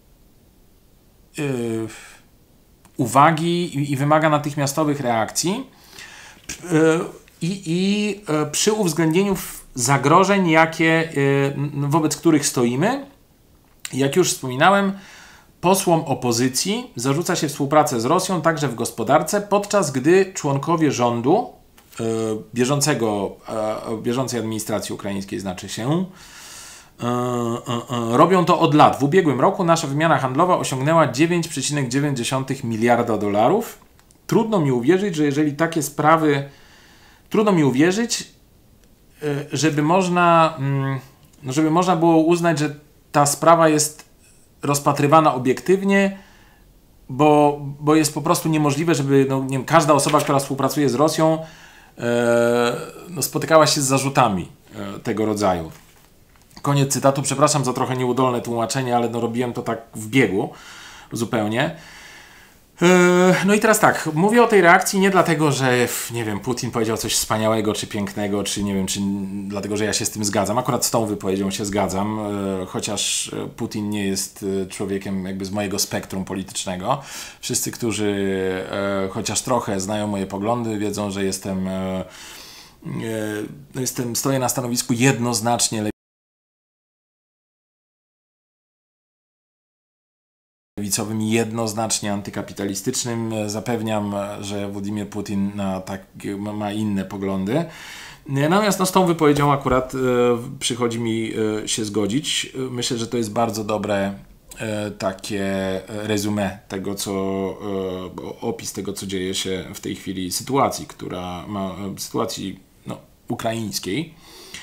yy, uwagi i, i wymaga natychmiastowych reakcji yy, i, i yy, przy uwzględnieniu zagrożeń, jakie, yy, wobec których stoimy. Jak już wspominałem, posłom opozycji zarzuca się współpracę z Rosją także w gospodarce, podczas gdy członkowie rządu yy, bieżącego, yy, bieżącej administracji ukraińskiej, znaczy się, yy, yy, robią to od lat. W ubiegłym roku nasza wymiana handlowa osiągnęła dziewięć przecinek dziewięć miliarda dolarów. Trudno mi uwierzyć, że jeżeli takie sprawy, trudno mi uwierzyć, yy, żeby można, yy, żeby można było uznać, że ta sprawa jest rozpatrywana obiektywnie, bo, bo jest po prostu niemożliwe, żeby no, nie wiem, każda osoba, która współpracuje z Rosją, e, no, spotykała się z zarzutami e, tego rodzaju. Koniec cytatu. Przepraszam za trochę nieudolne tłumaczenie, ale no, robiłem to tak w biegu zupełnie. No i teraz tak, mówię o tej reakcji nie dlatego, że nie wiem, Putin powiedział coś wspaniałego, czy pięknego, czy nie wiem, czy dlatego, że ja się z tym zgadzam. Akurat z tą wypowiedzią się zgadzam, chociaż Putin nie jest człowiekiem jakby z mojego spektrum politycznego. Wszyscy, którzy chociaż trochę znają moje poglądy, wiedzą, że jestem, jestem stoję na stanowisku jednoznacznie lewicowym, jednoznacznie antykapitalistycznym. Zapewniam, że Władimir Putin na tak, ma inne poglądy. Natomiast no, z tą wypowiedzią akurat e, przychodzi mi e, się zgodzić. Myślę, że to jest bardzo dobre e, takie resume tego, co e, opis tego, co dzieje się w tej chwili, sytuacji, która ma sytuacji no, ukraińskiej.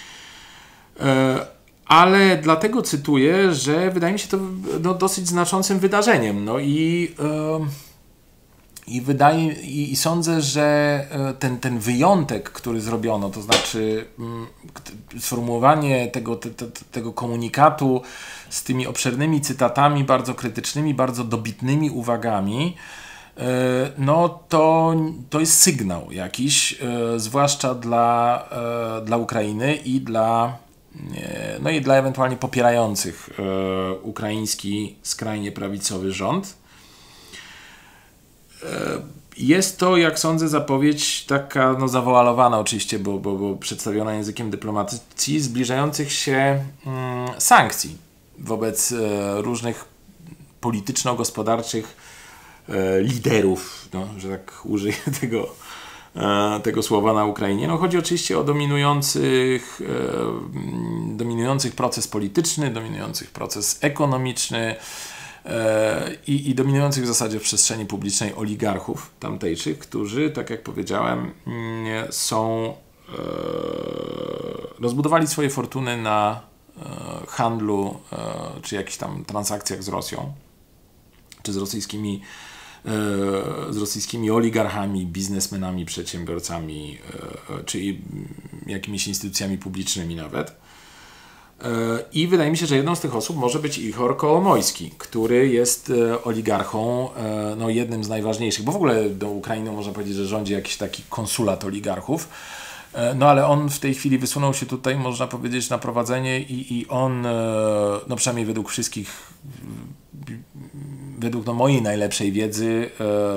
E, Ale dlatego cytuję, że wydaje mi się to no, dosyć znaczącym wydarzeniem. No i, yy, i wydaje i, i sądzę, że ten, ten wyjątek, który zrobiono, to znaczy yy, sformułowanie tego, te, te, tego komunikatu z tymi obszernymi cytatami, bardzo krytycznymi, bardzo dobitnymi uwagami, yy, no to, to jest sygnał jakiś, yy, zwłaszcza dla, yy, dla Ukrainy i dla no i dla ewentualnie popierających e, ukraiński skrajnie prawicowy rząd. jest to, jak sądzę, zapowiedź taka no, zawoalowana oczywiście, bo, bo, bo przedstawiona językiem dyplomacji, zbliżających się mm, sankcji wobec e, różnych polityczno-gospodarczych e, liderów, no, że tak użyję tego, e, tego słowa na Ukrainie. No, chodzi oczywiście o dominujących, e, dominujących proces polityczny, dominujących proces ekonomiczny, I, i dominujących w zasadzie w przestrzeni publicznej oligarchów tamtejszych, którzy, tak jak powiedziałem, są, e, rozbudowali swoje fortuny na e, handlu e, czy jakichś tam transakcjach z Rosją, czy z rosyjskimi, e, z rosyjskimi oligarchami, biznesmenami, przedsiębiorcami, e, czy jakimiś instytucjami publicznymi nawet. I wydaje mi się, że jedną z tych osób może być Ihor Kołomojski, który jest oligarchą, no jednym z najważniejszych, bo w ogóle do Ukrainy można powiedzieć, że rządzi jakiś taki konsulat oligarchów, no ale on w tej chwili wysunął się tutaj, można powiedzieć, na prowadzenie i, i on, no przynajmniej według wszystkich, według no mojej najlepszej wiedzy,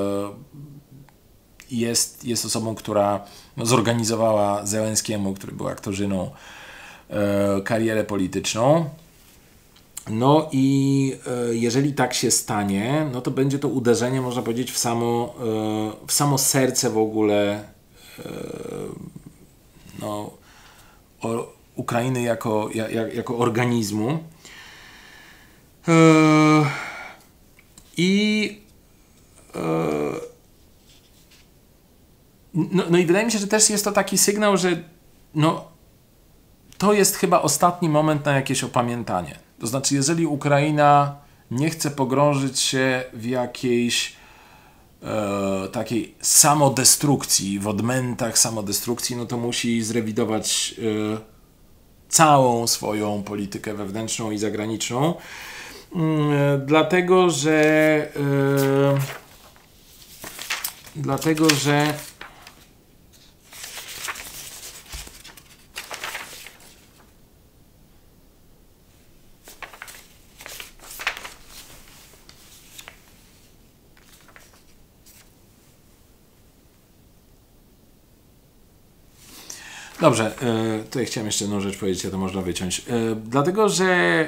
jest, jest osobą, która no, zorganizowała Zełenskiemu, który był aktorzyną, karierę polityczną. No i jeżeli tak się stanie, no to będzie to uderzenie, można powiedzieć, w samo, w samo serce w ogóle no, Ukrainy jako, jak, jako organizmu. I no, no i wydaje mi się, że też jest to taki sygnał, że no to jest chyba ostatni moment na jakieś opamiętanie. To znaczy, jeżeli Ukraina nie chce pogrążyć się w jakiejś e, takiej samodestrukcji, w odmętach samodestrukcji, no to musi zrewidować e, całą swoją politykę wewnętrzną i zagraniczną. E, dlatego, że e, dlatego, że Dobrze, tutaj chciałem jeszcze jedną rzecz powiedzieć, ja to można wyciąć. Dlatego, że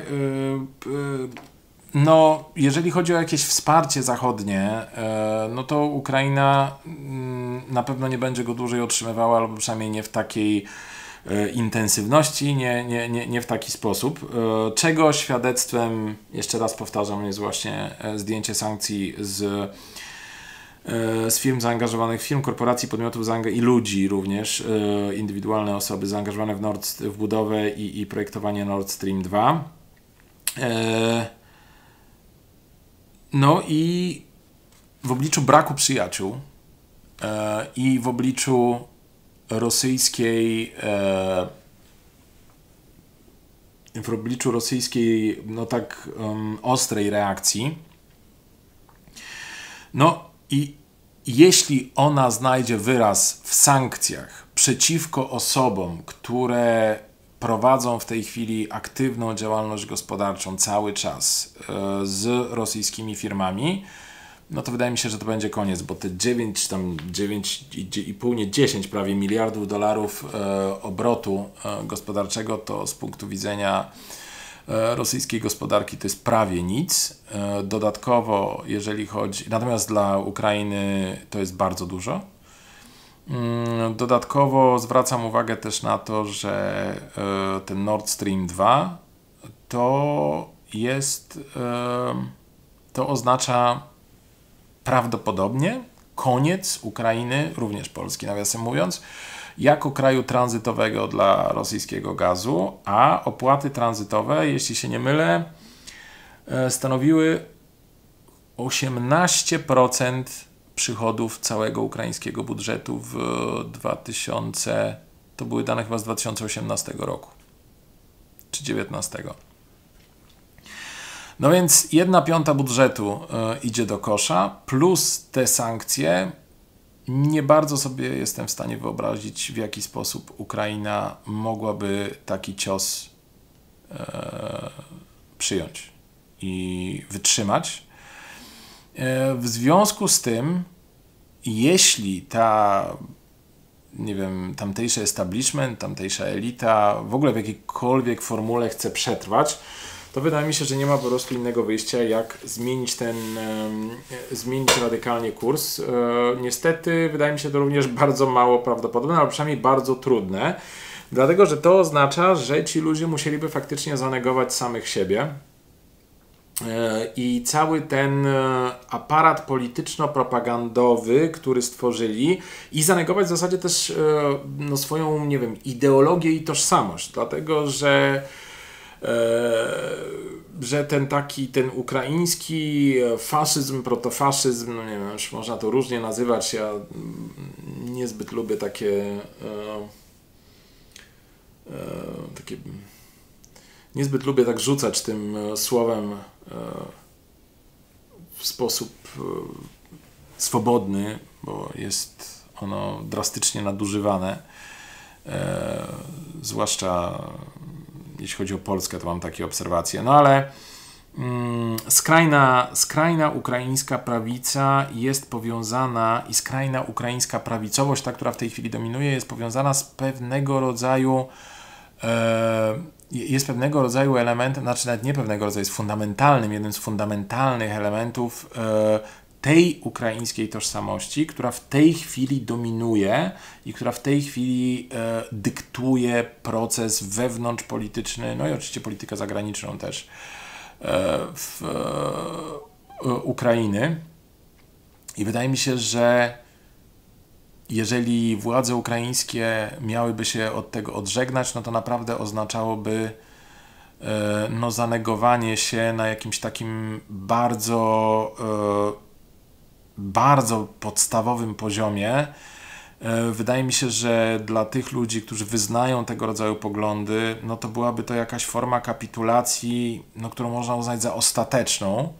no, jeżeli chodzi o jakieś wsparcie zachodnie, no to Ukraina na pewno nie będzie go dłużej otrzymywała, albo przynajmniej nie w takiej intensywności, nie, nie, nie, nie w taki sposób. Czego świadectwem, jeszcze raz powtarzam, jest właśnie zdjęcie sankcji z z firm zaangażowanych, firm, korporacji, podmiotów i ludzi również, indywidualne osoby zaangażowane w, Nord, w budowę i, i projektowanie Nord Stream dwa. No i w obliczu braku przyjaciół i w obliczu rosyjskiej w obliczu rosyjskiej no tak um, ostrej reakcji, no i jeśli ona znajdzie wyraz w sankcjach przeciwko osobom, które prowadzą w tej chwili aktywną działalność gospodarczą cały czas e, z rosyjskimi firmami, no to wydaje mi się, że to będzie koniec, bo te dziewięć, tam dziewięć i pół, nie dziesięć prawie miliardów dolarów e, obrotu e, gospodarczego to z punktu widzenia rosyjskiej gospodarki to jest prawie nic. Dodatkowo, jeżeli chodzi... Natomiast dla Ukrainy to jest bardzo dużo. Dodatkowo zwracam uwagę też na to, że ten Nord Stream dwa to jest... To oznacza prawdopodobnie koniec Ukrainy, również Polski, nawiasem mówiąc, jako kraju tranzytowego dla rosyjskiego gazu, a opłaty tranzytowe, jeśli się nie mylę, stanowiły osiemnaście procent przychodów całego ukraińskiego budżetu w dwa tysiące, to były dane chyba z dwa tysiące osiemnastego roku, czy dziewiętnastego. No więc jedna piąta budżetu idzie do kosza, plus te sankcje. Nie bardzo sobie jestem w stanie wyobrazić, w jaki sposób Ukraina mogłaby taki cios e, przyjąć i wytrzymać. E, w związku z tym jeśli ta, nie wiem, tamtejszy establishment, tamtejsza elita w ogóle w jakiejkolwiek formule chce przetrwać, to wydaje mi się, że nie ma po prostu innego wyjścia, jak zmienić ten, e, zmienić radykalnie kurs. E, niestety wydaje mi się to również bardzo mało prawdopodobne, ale przynajmniej bardzo trudne, dlatego że to oznacza, że ci ludzie musieliby faktycznie zanegować samych siebie. I cały ten aparat polityczno-propagandowy, który stworzyli, i zanegować w zasadzie też no, swoją, nie wiem, ideologię i tożsamość, dlatego że że ten taki, ten ukraiński faszyzm, protofaszyzm, no nie wiem, już można to różnie nazywać, ja niezbyt lubię takie takie niezbyt lubię tak rzucać tym słowem w sposób swobodny, bo jest ono drastycznie nadużywane. Zwłaszcza jeśli chodzi o Polskę, to mam takie obserwacje. No ale mm, skrajna, skrajna ukraińska prawica jest powiązana i skrajna ukraińska prawicowość, ta, która w tej chwili dominuje, jest powiązana z pewnego rodzaju e, jest pewnego rodzaju elementem, znaczy nawet nie pewnego rodzaju, jest fundamentalnym, jednym z fundamentalnych elementów e, tej ukraińskiej tożsamości, która w tej chwili dominuje i która w tej chwili e, dyktuje proces wewnątrzpolityczny, no i oczywiście politykę zagraniczną też e, w e, Ukrainy. I wydaje mi się, że jeżeli władze ukraińskie miałyby się od tego odżegnać, no to naprawdę oznaczałoby e, no, zanegowanie się na jakimś takim bardzo e, bardzo podstawowym poziomie. Wydaje mi się, że dla tych ludzi, którzy wyznają tego rodzaju poglądy, no to byłaby to jakaś forma kapitulacji, no, którą można uznać za ostateczną.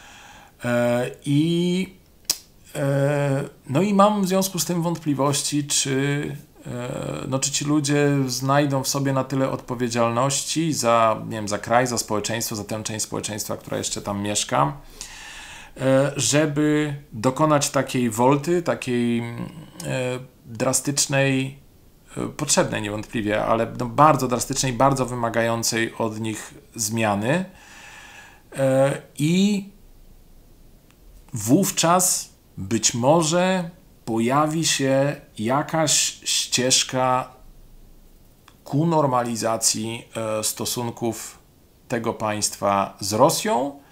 I, no i mam w związku z tym wątpliwości, czy, no, czy ci ludzie znajdą w sobie na tyle odpowiedzialności za, nie wiem, za kraj, za społeczeństwo, za tę część społeczeństwa, która jeszcze tam mieszka, żeby dokonać takiej wolty, takiej e, drastycznej, e, potrzebnej niewątpliwie, ale no bardzo drastycznej, bardzo wymagającej od nich zmiany. E, I wówczas być może pojawi się jakaś ścieżka ku normalizacji e, stosunków tego państwa z Rosją,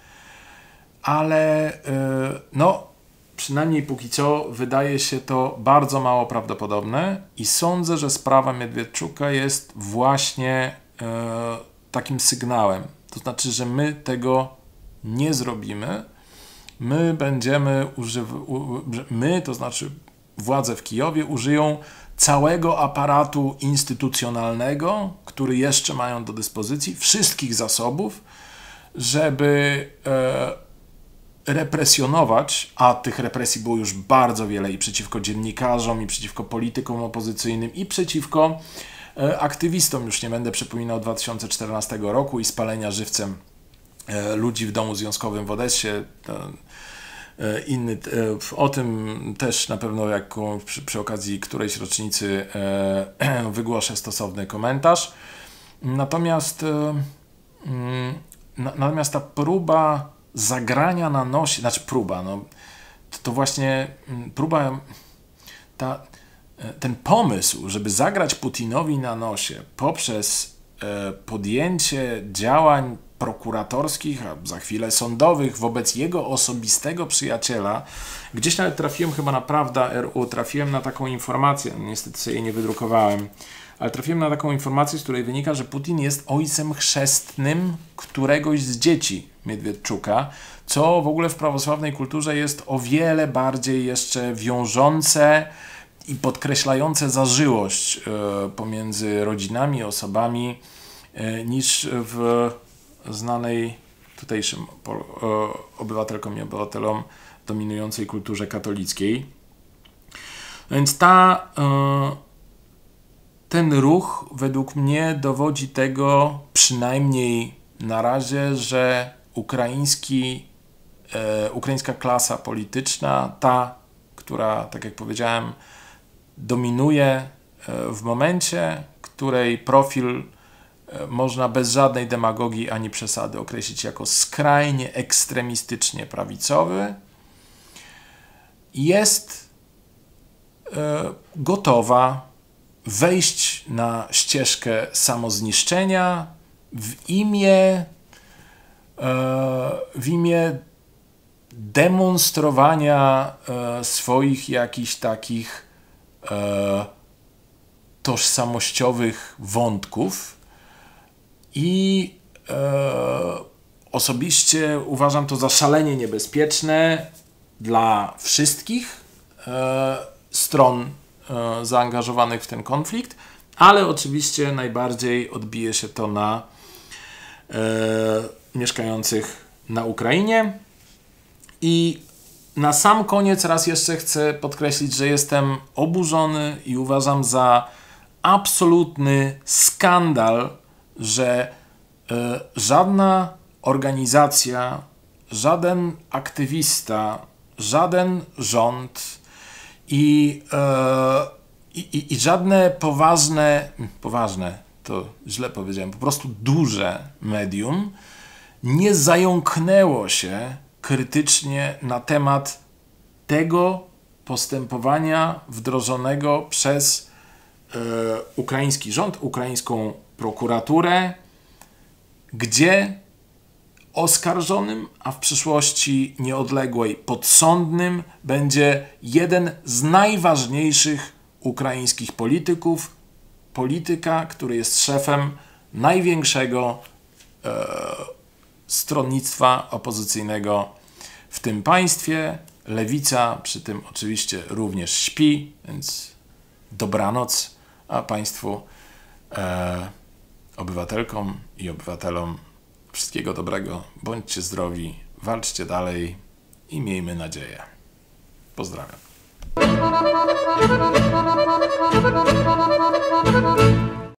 ale no, przynajmniej póki co wydaje się to bardzo mało prawdopodobne i sądzę, że sprawa Miedwiedczuka jest właśnie e, takim sygnałem. To znaczy, że my tego nie zrobimy. My będziemy używać, my, to znaczy władze w Kijowie, użyją całego aparatu instytucjonalnego, który jeszcze mają do dyspozycji, wszystkich zasobów, żeby e, represjonować, a tych represji było już bardzo wiele i przeciwko dziennikarzom, i przeciwko politykom opozycyjnym, i przeciwko e, aktywistom. Już nie będę przypominał dwa tysiące czternastego roku i spalenia żywcem e, ludzi w domu związkowym w Odessie. E, inny, e, o tym też na pewno jako przy, przy okazji którejś rocznicy e, wygłoszę stosowny komentarz. Natomiast, e, na, natomiast ta próba zagrania na nosie, znaczy próba, no, to, to właśnie próba, ta, ten pomysł, żeby zagrać Putinowi na nosie poprzez e, podjęcie działań prokuratorskich, a za chwilę sądowych wobec jego osobistego przyjaciela, gdzieś nawet trafiłem chyba na Prawda R U, trafiłem na taką informację, niestety sobie jej nie wydrukowałem, ale trafiłem na taką informację, z której wynika, że Putin jest ojcem chrzestnym któregoś z dzieci Miedwiedczuka, co w ogóle w prawosławnej kulturze jest o wiele bardziej jeszcze wiążące i podkreślające zażyłość e, pomiędzy rodzinami, osobami, e, niż w znanej tutejszym po, e, obywatelkom i obywatelom dominującej kulturze katolickiej. Więc ta e, ten ruch według mnie dowodzi tego, przynajmniej na razie, że ukraiński, e, ukraińska klasa polityczna, ta, która, tak jak powiedziałem, dominuje w momencie, której profil można bez żadnej demagogii ani przesady określić jako skrajnie ekstremistycznie prawicowy, jest gotowa wejść na ścieżkę samozniszczenia w imię, w imię demonstrowania swoich jakichś takich tożsamościowych wątków i osobiście uważam to za szalenie niebezpieczne dla wszystkich stron zaangażowanych w ten konflikt, ale oczywiście najbardziej odbije się to na e, mieszkających na Ukrainie. I na sam koniec raz jeszcze chcę podkreślić, że jestem oburzony i uważam za absolutny skandal, że e, żadna organizacja, żaden aktywista, żaden rząd I, e, i, i żadne poważne, poważne, to źle powiedziałem, po prostu duże medium nie zająknęło się krytycznie na temat tego postępowania wdrożonego przez e, ukraiński rząd, ukraińską prokuraturę, gdzie oskarżonym, a w przyszłości nieodległej podsądnym będzie jeden z najważniejszych ukraińskich polityków, polityka, który jest szefem największego e, stronnictwa opozycyjnego w tym państwie. Lewica przy tym oczywiście również śpi, więc dobranoc, a państwu, e, obywatelkom i obywatelom, wszystkiego dobrego, bądźcie zdrowi, walczcie dalej i miejmy nadzieję. Pozdrawiam.